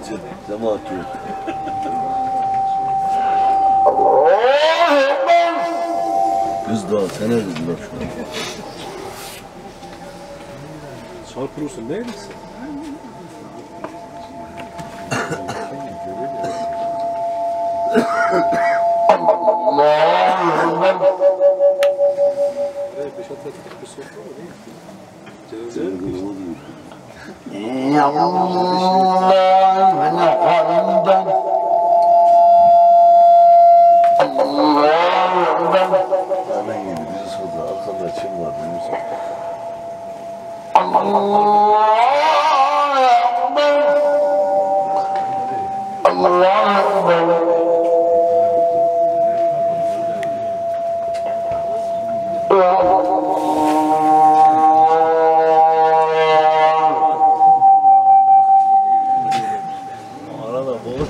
Cemaat yok. Biz daha sene dediler şu an. Çarpılırsın değil misin? Hemen geldi bizi sordu. Arkada kim var biliyor musun? Arada boğuk.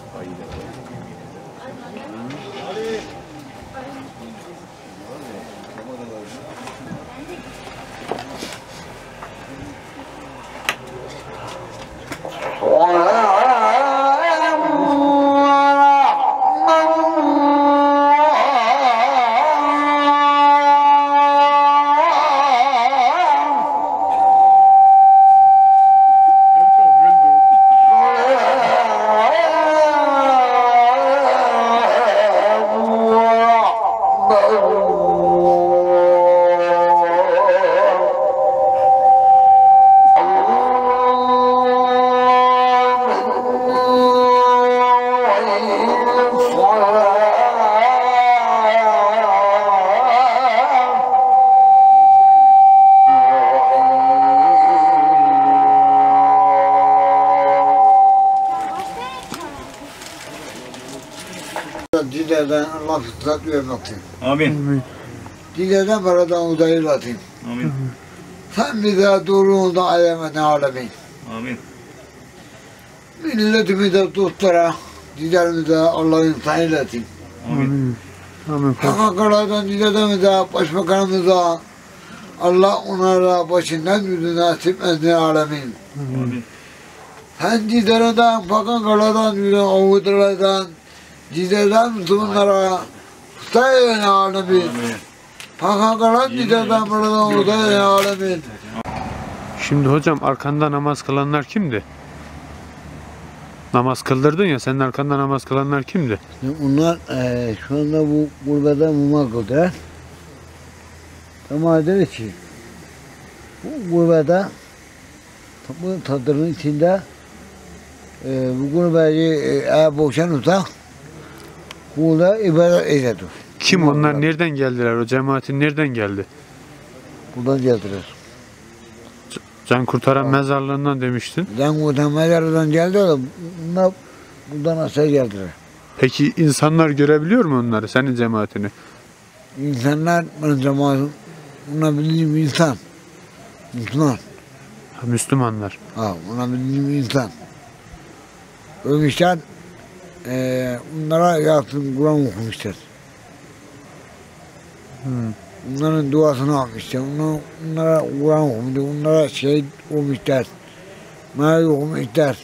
Dilerden Allah fırsat vermekteyim. Amin. Dilerden paradan udayırlatayım. Amin. Sen bize doğruluğunda ayemeden alemin. Amin. Milletimi de dostlara, dilerimi de Allah'ın sayılatayım. Amin. Ankara'dan dilerimize, başbakanımıza, Allah onlara başından yüzü nasip etsin alemin. Amin. Hem dilerden, Ankara'dan, yüzü Avutlardan, dilerden Müslümanlara, sayın alemin. Ankara'dan dilerden buradan udayın alemin. Şimdi hocam arkanda namaz kılanlar kimdi? Namaz kıldırdın ya, senin arkanda namaz kılanlar kimdi? Onlar şu anda bu gurbede muma kıldılar. Ama dedi ki bu gurbede bu tadırın içinde bu gurbeci boşanırsa burada ibadet ediyor. Kim onlar, nereden geldiler? O cemaatin nereden geldi? Buradan geldiler. Can Kurtaran mezarlığından demiştin. Ben buradan mezarından geldi de bunlar buradan aşağı geldiler. Peki insanlar görebiliyor mu onları, senin cemaatini? İnsanlar benim cemaatim, bunlar bildiğim insan. Müslüman. Ha, Müslümanlar. Ha, bunlar bildiğim insan. Ölmüşler, onlara yatsın Kur'an okumuşlar. Onların duasını almışlar. Onlara Kur'an okumuş, onlara şehit olmuşlar. Mali okumuşlar.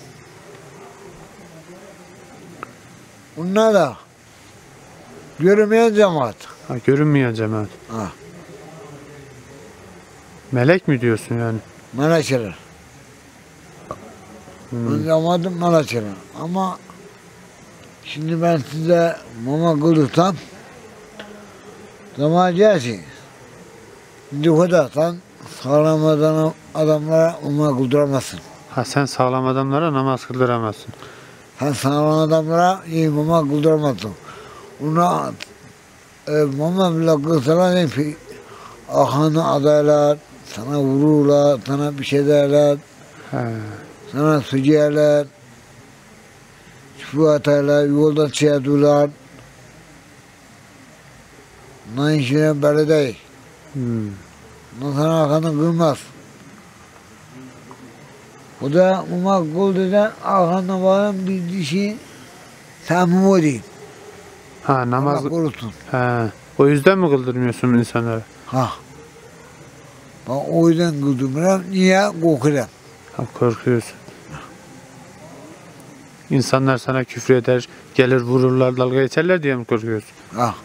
Onlar da görünmeyen cemaat. Ha, görünmeyen cemaat. Ha, Melek mi diyorsun yani? Melekeler. Ben cemaatim Melekeler. Ama şimdi ben size mama kılırsam zaman gelsin. Şimdi o kadar sen sağlam adamlara mama kıldıramazsın. Ha, sen sağlam adamlara namaz kıldıramazsın. Sen sağlam adamlara iyi mama kıldıramazsın. Ona mama bile kılsalar ahanı adaylar, sana vururlar, sana bir şey derler, He. sana su yerler, su atarlar, yolda çiğdirler. Bunların işine böyle değil. Bundan sana ahanı kılmaz. O da mama kıldı da ahanı varın bir dişi tamam o değil. Ha, namaz... Allah korusun. He. O yüzden mi kıldırmıyorsun insanlara? Ha. Ben o yüzden kıldırmıyorum. Niye? Korkuyorum. Ha, korkuyorsun. İnsanlar sana küfreder, gelir vururlar, dalga geçerler diye mi korkuyorsun? Ha.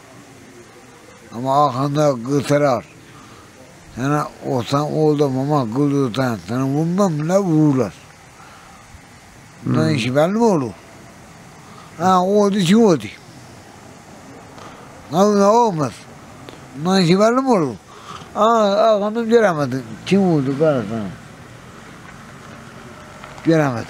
Ama arkanda kırsarar. Sana olsan oldu ama kıldırsan sana vurmam bile vururlar. Bundan işi belli mi olur? Ha oldu ki oldu. Ne olmaz. Bundan işi belli mi olur? Arkamdan göremedim. Kim vurdu bana sana? Göremedim.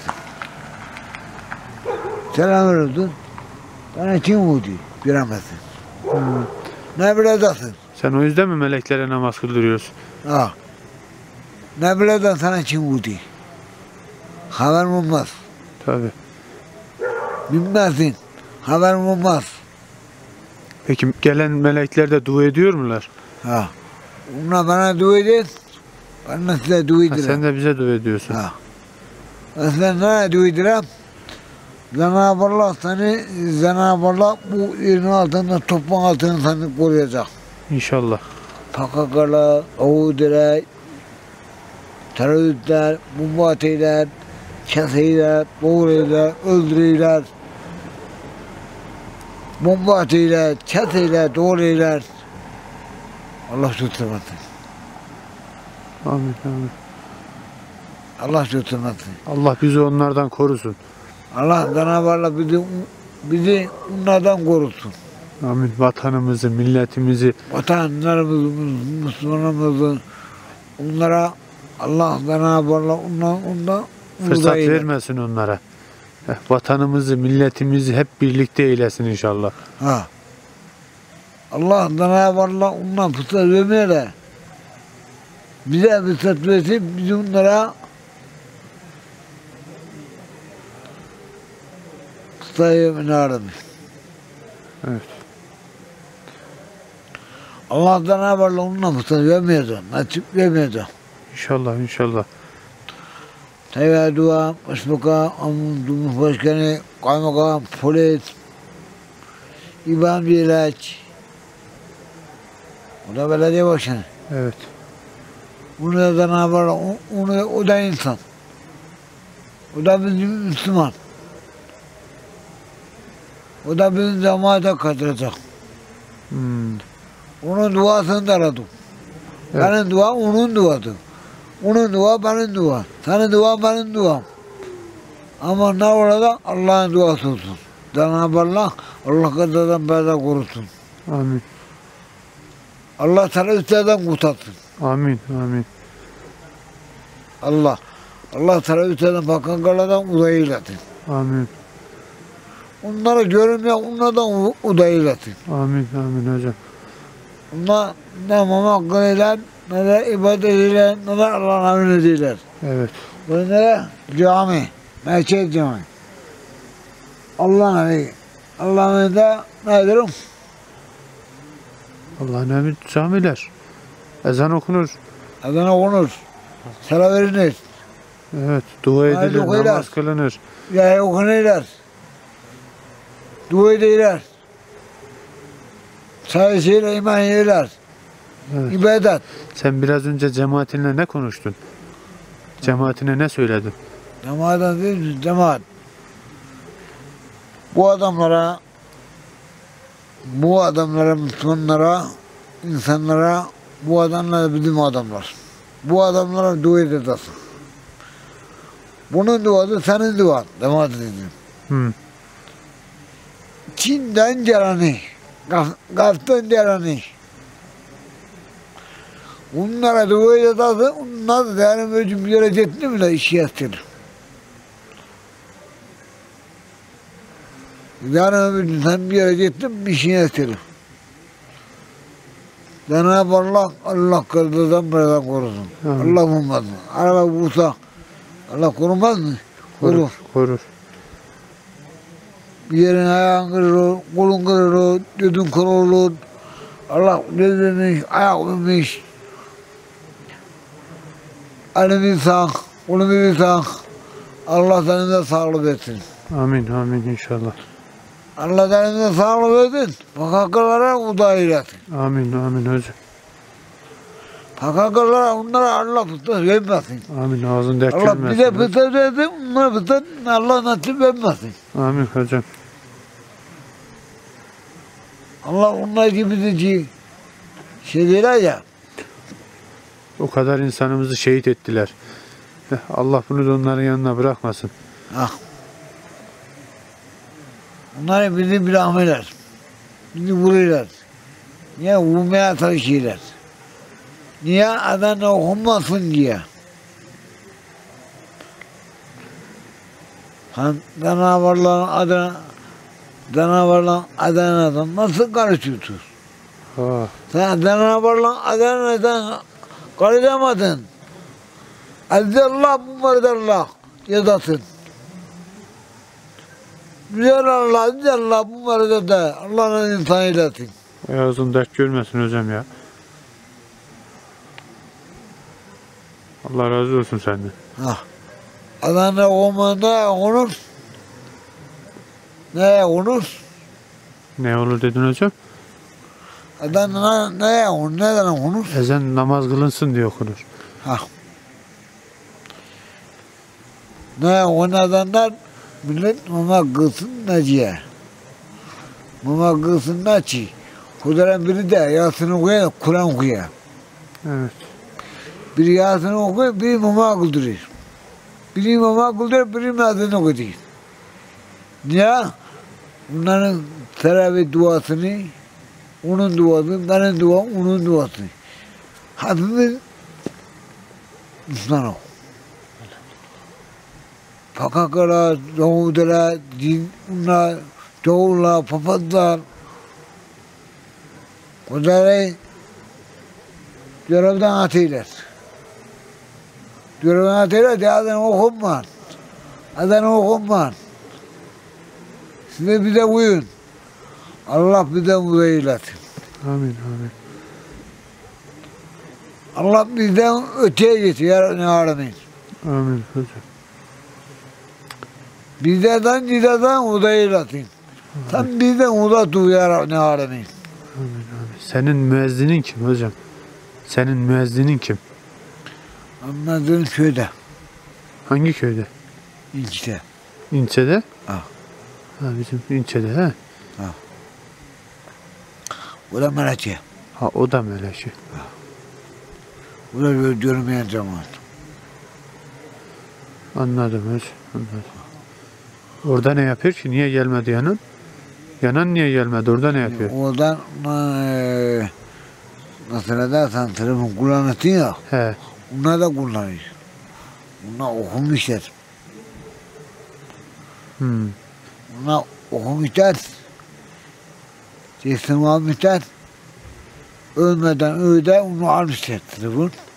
Selam verirdin. Bana kim vurdu? Göremedim. Ne bileceksin? Sen o yüzden mi meleklere namaz kıldırıyorsun? Ha. Ne bileceksin sana kim vurdu? Haber olmaz. Tabii. Bilmezsin. Haber olmaz. Peki gelen melekler de dua ediyor mular? Ha. Onlar bana dua edin. Ben de size dua Ha, ederim. sen de bize dua ediyorsun. Ha. Ben size ne dua ederim? Cenab-ı Allah seni, Cenab-ı Allah bu yerin altında, toprağın altını seni koruyacak. İnşallah. PKK'lar, Yahudiler, teröristler, bomba atıyorlar, kesiyorlar, boğuyorlar, öldürüyorlar. Bomba atıyorlar, kesiyorlar, doğruyorlar. Allah tutmasın. Amin, amin. Allah tutmasın. Allah bizi onlardan korusun. Allah Cenab-ı Allah bizi onlardan korusun. Amin. Vatanımızı, milletimizi, Vatanlarımızı, Müslümanımızı, onlara Allah Cenab-ı Allah ondan fırsat vermesin onlara. Vatanımızı, milletimizi hep birlikte eylesin inşallah. Ha. Allah Cenab-ı Allah ondan fırsat vermeye de bize fırsat versin, biz onlara fırsat vermeyelim. Evet. Allah Cenab-ı Allah ondan fırsat vermeyecek, nasip vermeyecek. İnşallah, inşallah. Tayyip Erdoğan, Başbakan, Cumhurbaşkanı, Kaymakam, Polis, İbrahim Ceylaç, o da belediye başkanı. Evet. Bunu da Cenab-ı Allah, o da insan. O da bizim Müslüman. O da bizim cemaate katılacak. Onun duasını da aradım. Evet. Benim dua onun duası. Onun dua benim dua. Senin dua benim duam. Ama ne orada Allah'ın duası olsun. Cenab-ı Allah, Allah kadardan beraber korusun. Amin. Allah teröristlerden kurtarsın. Amin, amin. Allah teröristlerden, PKK'lardan uzay eylesin. Amin. Onları görünmüyor, onlardan uzay eylesin. Amin, amin hocam. Onlar ne mama kılıyorlar, ne de ibadet ediyorlar, ne de Allah'ın emrini ediyorlar. Evet. Bunlara cami, merkez cami. Allah'ın evi. Allah'ın evi de nedir o? Allah'ın emri camiler. Ezan okunur. Ezan okunur. Selam verilir. Evet. Dua Hayır, edilir, okuylar. namaz kılınır. Ya okunuyorlar. Dua ediyorlar. Sayısıyla iman ediyorlar. Evet. İbadet. Sen biraz önce cemaatinle ne konuştun? Cemaatine ne söyledin? Cemaat'tan değil mi? Cemaat. Bu adamlara, Müslümanlara, insanlara, bu adamlar bizim adamlar. Bu adamlara dua edeceğiz. Bunun duası senin duan. Cemaat dedim. Hı. Çin'den geleni, Gaf'tan geleni. Onlara dua edeceğiz. Onlar da yarın öcüm görecekti mi de işi yaptırır. Yarın öbür sen bir yere gittin bir şey yaptırır. Cenab-ı Allah, Allah kırdıdan buradan korusun. Amin. Allah olmaz mı? Araba vursa Allah korumaz mı? Korur. Korur. Bir yerin ayağın kırılır, kolun kırılır, gözün kör olur. Allah gözlemiş, ayak vermiş. Elimi sağ, kolumu sağ. Allah senin de sağlık versin. Amin, amin inşallah. Allah senin de sağlık versin. PKK'lara uzay eylesin. Amin, amin hocam. PKK'lara onlara Allah fırsat vermesin. Amin. Ağzın dert Allah bize görmesin. fırsat verdi, onlara fırsat Allah nasip vermesin. Amin hocam. Allah onlar gibi de şey diyorlar ya. O kadar insanımızı şehit ettiler. Allah bunu da onların yanına bırakmasın. Ah. Onları bizi bırakmıyorlar. Bizi vuruyorlar. Niye vurmaya çalışıyorlar? Niye adana okunmasın diye. Sen canavarların adanadan nasıl karışıyorsun? Ah, Sen canavarların adanadan karışamadın. Azizallah bunlardan yazasın. Güzel Allah, azizallah bunları da Allah'ın insan eylesin. ağzın dert görmesin hocam ya. Allah razı olsun senden. Ah. Adana olmanda olur. Ne olur? Ne olur dedin hocam? Adana ne olur? Neden olur? Ezan namaz kılınsın diye okunur. Ha. Ne o nedenler millet mama kılsın neciye. Mama kılsın neci. Kuduran biri de Yasin'i okuyor, Kur'an okuyor. Evet. Biri Yasin'i okuyor, biri mama kıldırıyor. Biri mama kıldırıyor, biri Yasin'i okuyor. Niye? Bunların teravih duasını, onun duası, benim duam, onun duası. Hepimiz Müslüman ol. PKK'lar, Yahudiler, dinler, Doğullar, papazlar, onları görevden atıyorlar. Görevden atıyorlar diye adını okunmaz. Adını okunmaz. Siz de bize uyun. Allah bize uyuylasın. Amin amin. Allah bizden öteye geçiyor ya alemin. Amin hocam. Bizden uzaylasın. Sen bizden uzat uyar ne alemin. Amin amin. Senin müezzinin kim hocam? Senin müezzinin kim? Anladığın köyde, Hangi köyde? ilçede. İnçede? Ha. Ha bizim İnçede he. O da Melekçe. Ha o da Meleşi. O da görmeyen zaman. Anladım hocam. Anladım. Orada ne yapıyor ki? Niye gelmedi yanan? Yanan niye gelmedi? Orada ne yapıyor? Oradan mesela dersen telefon kullanırsın ya, He. onlar da kullanıyor. Onlar okumuşlar. Hmm. Onlar okumuşlar. Teslim almışlar. Ölmeden öyle onu almışlar telefon.